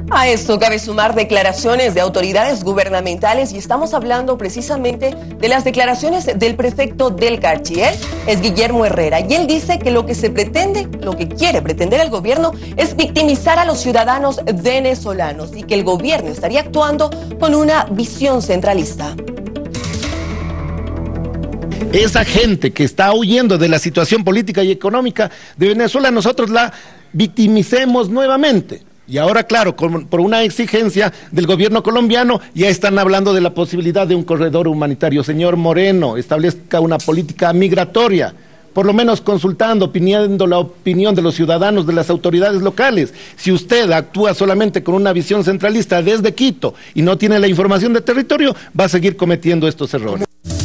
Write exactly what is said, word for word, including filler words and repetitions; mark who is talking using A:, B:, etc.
A: A esto cabe sumar declaraciones de autoridades gubernamentales y estamos hablando precisamente de las declaraciones del prefecto del Carchi. Él es Guillermo Herrera y él dice que lo que se pretende, lo que quiere pretender el gobierno es victimizar a los ciudadanos venezolanos y que el gobierno estaría actuando con una visión centralista.
B: Esa gente que está huyendo de la situación política y económica de Venezuela, nosotros la victimicemos nuevamente. Y ahora, claro, con, por una exigencia del gobierno colombiano, ya están hablando de la posibilidad de un corredor humanitario. Señor Moreno, establezca una política migratoria, por lo menos consultando, pidiendo la opinión de los ciudadanos, de las autoridades locales. Si usted actúa solamente con una visión centralista desde Quito y no tiene la información de territorio, va a seguir cometiendo estos errores.